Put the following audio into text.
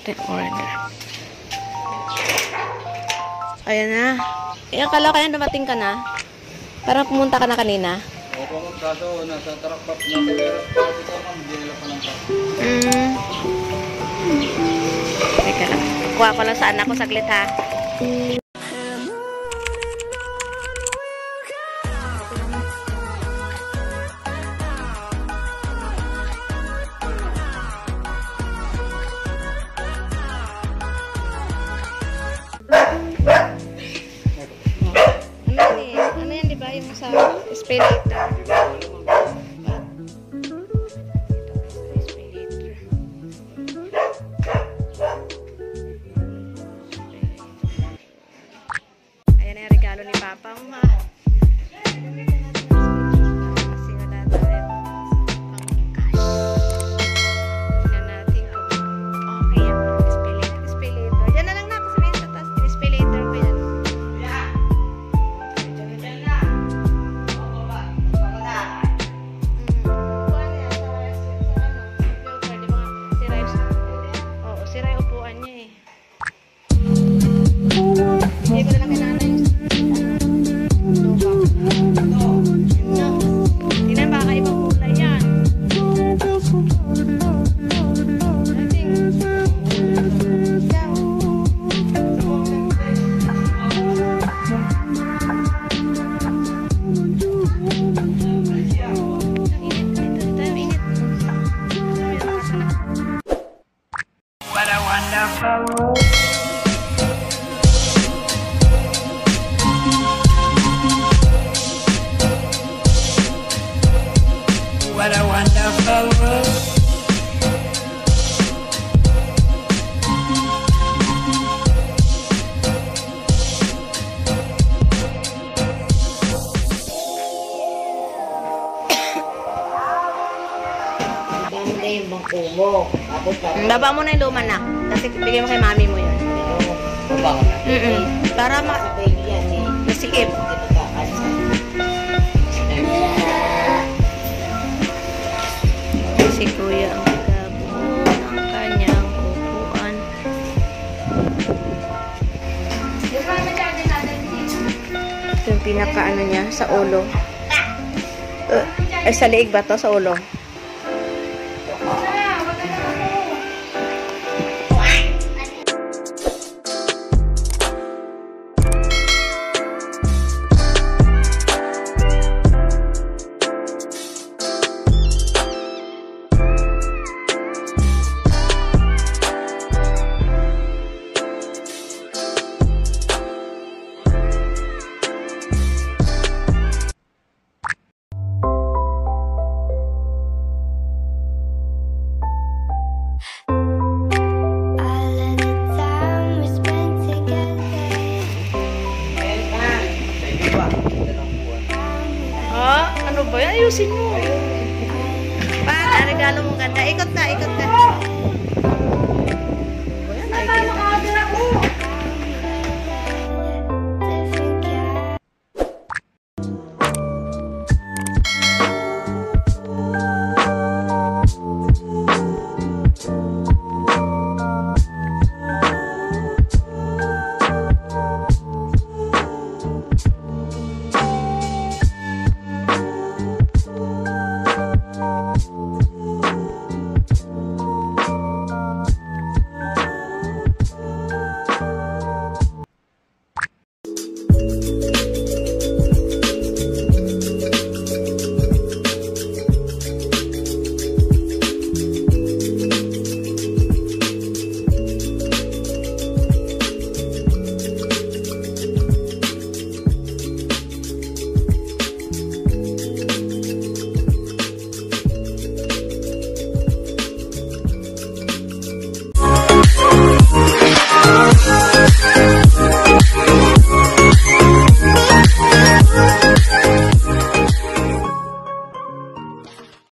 natin order. Ayan na. Akala ko yan dumating ka na. Parang pumunta ka na kanina. Oo, pumunta doon. Nasa truck na pera. Para ito ma'am, hindi nila pa ng truck. Teka lang. Kuha ko lang sa anak ko saglit ha. Ano yan, di ba? Yung sa spelator. Ayan ang regalo ni Papa mo ha. Kasi wala tayo pang cash. Tingnan natin kung okay yung spelator. Yan na lang na. Sabihin sa taas. Spelator ko yan. What a wonderful world. Baba mo na yung luma na. Kasi bigyan mo kay mami mo yun. Para masikip. Si Kuya ang nagkabuo ng kanyang upuan. Ito yung pinaka-ano niya sa ulo. Sa liig ba to? Sa ulo? Ano ba yan? Ayusin mo. Pa, regalo mo ganda. Ikot na, ikot na.